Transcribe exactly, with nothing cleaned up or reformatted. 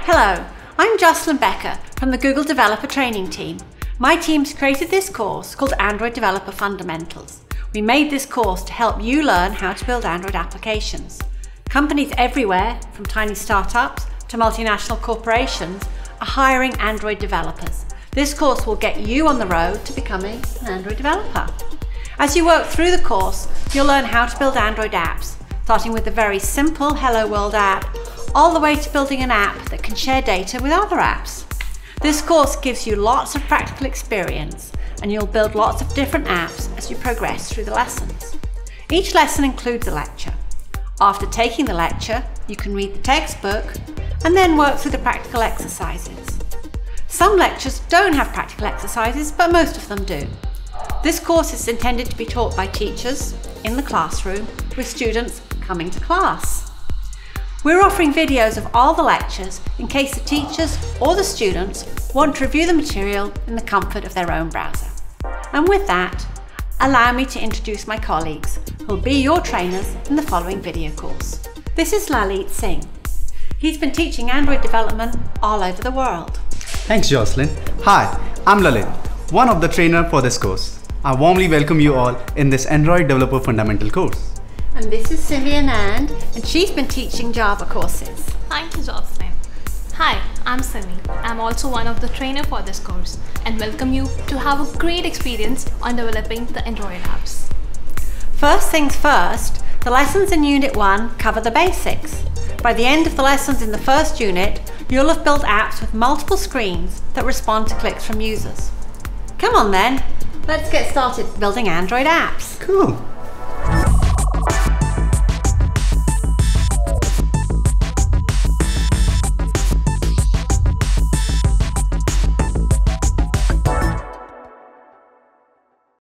Hello, I'm Jocelyn Becker from the Google Developer Training Team. My team's created this course called Android Developer Fundamentals. We made this course to help you learn how to build Android applications. Companies everywhere, from tiny startups to multinational corporations, are hiring Android developers. This course will get you on the road to becoming an Android developer. As you work through the course, you'll learn how to build Android apps, starting with the very simple Hello World app, all the way to building an app that can share data with other apps. This course gives you lots of practical experience, and you'll build lots of different apps as you progress through the lessons. Each lesson includes a lecture. After taking the lecture, you can read the textbook and then work through the practical exercises. Some lectures don't have practical exercises, but most of them do. This course is intended to be taught by teachers in the classroom with students coming to class. We're offering videos of all the lectures in case the teachers or the students want to review the material in the comfort of their own browser. And with that, allow me to introduce my colleagues who will be your trainers in the following video course. This is Lalit Singh. He's been teaching Android development all over the world. Thanks, Jocelyn. Hi, I'm Lalit, one of the trainers for this course. I warmly welcome you all in this Android Developer Fundamental course. And this is Simi Anand, and she's been teaching Java courses. Thank you, Jocelyn. Hi, I'm Simi. I'm also one of the trainers for this course and welcome you to have a great experience on developing the Android apps. First things first, the lessons in Unit one cover the basics. By the end of the lessons in the first unit, you'll have built apps with multiple screens that respond to clicks from users. Come on then, let's get started building Android apps. Cool.